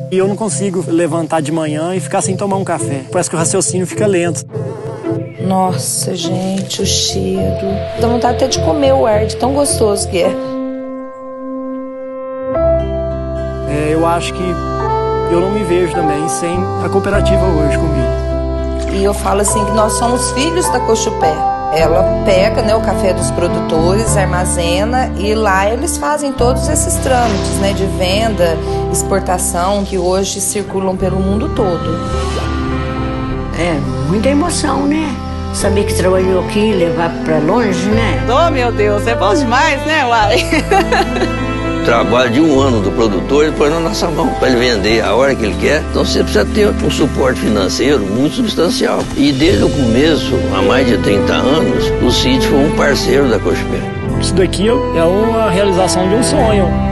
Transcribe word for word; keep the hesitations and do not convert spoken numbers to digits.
E eu não consigo levantar de manhã e ficar sem tomar um café. Parece que o raciocínio fica lento. Nossa, gente, o cheiro. Dá vontade até de comer o ar, de tão gostoso que é. É, eu acho que eu não me vejo também sem a cooperativa hoje comigo. E eu falo assim que nós somos filhos da Cochupé. Ela pega, né, o café dos produtores, armazena e lá eles fazem todos esses trâmites, né, de venda, exportação, que hoje circulam pelo mundo todo. É, muita emoção, né? Saber que trabalhou aqui, levar pra longe, né? Oh, meu Deus, é bom demais, né, uai? Trabalho de um ano do produtor e põe na nossa mão para ele vender a hora que ele quer. Então você precisa ter um suporte financeiro muito substancial. E desde o começo, há mais de trinta anos, o sítio foi um parceiro da Cochupé. Isso daqui é uma realização de um sonho.